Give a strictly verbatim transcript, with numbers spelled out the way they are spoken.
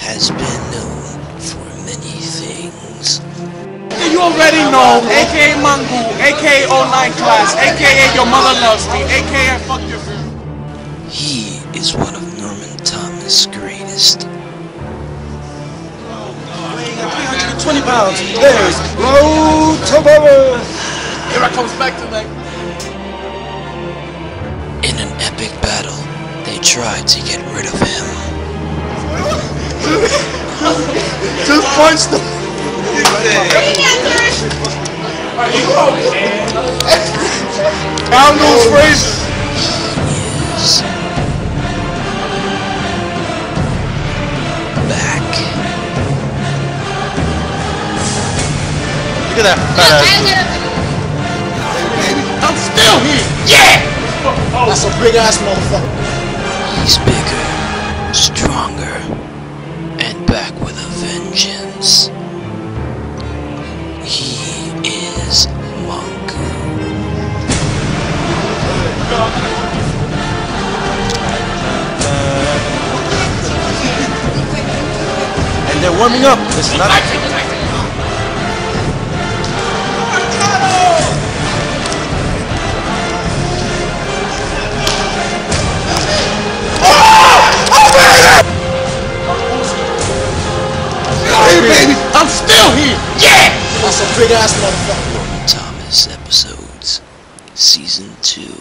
has been known for many things. You already know, aka Mangu, aka oh nine class, aka your mother loves me, aka fuck your girl. He is one of Norman Thomas' greatest. three hundred twenty pounds. There's road to mother. Here I comes back to that. In an epic battle, they tried to get rid of him. Just punch them. Down those phrases. He is back. Look at that fat ass. I'm still here. Yeah. That's a big ass motherfucker. He's bigger, stronger, and back with a vengeance. He is Mangu. And they're warming up. This is not. Hey baby, I'm still here! Yeah! That's a big ass motherfucker. Norman Thomas episodes, season two.